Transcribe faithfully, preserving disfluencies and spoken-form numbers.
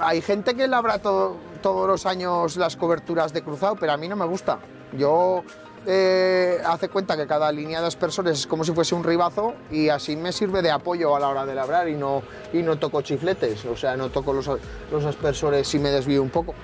hay gente que labra todo, todos los años las coberturas de cruzado, pero a mí no me gusta. Yo eh, hace cuenta que cada línea de aspersores es como si fuese un ribazo y así me sirve de apoyo a la hora de labrar y no, y no toco chifletes, o sea, no toco los, los aspersores y me desvío un poco.